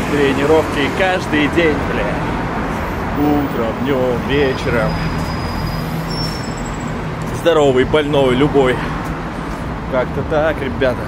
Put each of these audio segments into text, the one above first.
Тренировки каждый день, бля. Утром, днем, вечером. Здоровый, больной, любой. Как-то так, ребята.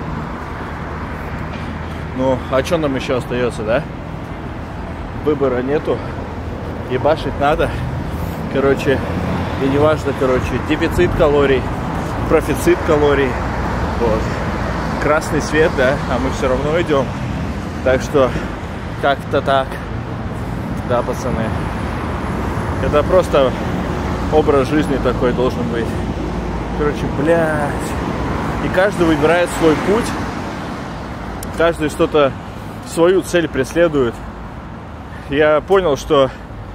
Ну, а что нам еще остается, да? Выбора нету. Ебашить надо. Короче, и не важно, короче, дефицит калорий, профицит калорий. Вот. Красный свет, да, а мы все равно идем. Так что, как-то так. Да, пацаны. Это просто образ жизни такой должен быть. Короче, блядь. И каждый выбирает свой путь. Каждый что-то, свою цель преследует. Я понял, что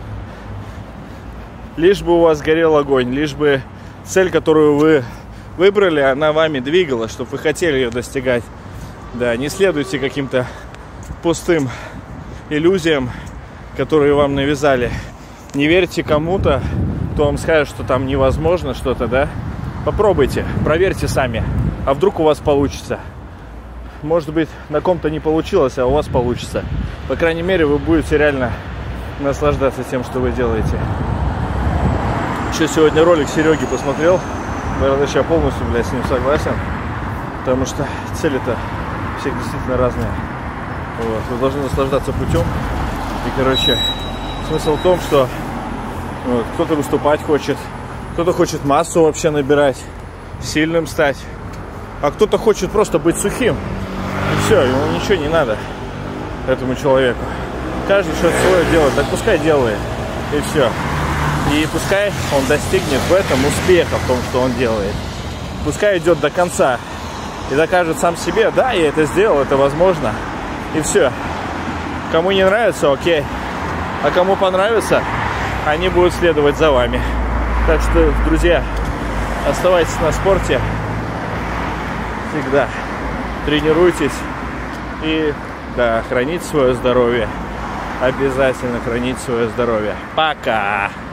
лишь бы у вас горел огонь, лишь бы цель, которую вы выбрали, она вами двигала, чтобы вы хотели ее достигать. Да, не следуйте каким-то пустым иллюзиям, которые вам навязали. Не верьте кому-то, кто вам скажет, что там невозможно что-то, да? Попробуйте, проверьте сами. А вдруг у вас получится? Может быть, на ком-то не получилось, а у вас получится. По крайней мере, вы будете реально наслаждаться тем, что вы делаете. Еще сегодня ролик Сереги посмотрел. Наверное, я полностью, блядь, с ним согласен. Потому что цели-то всех действительно разные. Вот. Вы должны наслаждаться путем. И, короче, смысл в том, что вот, кто-то выступать хочет, кто-то хочет массу вообще набирать, сильным стать. А кто-то хочет просто быть сухим. И все, ему ничего не надо, этому человеку. Каждый что-то свое делает, так пускай делает. И все. И пускай он достигнет в этом успеха, в том, что он делает. Пускай идет до конца и докажет сам себе, да, я это сделал, это возможно. И все. Кому не нравится, окей. А кому понравится, они будут следовать за вами. Так что, друзья, оставайтесь на спорте. Всегда тренируйтесь. И, да, храните свое здоровье. Обязательно храните свое здоровье. Пока!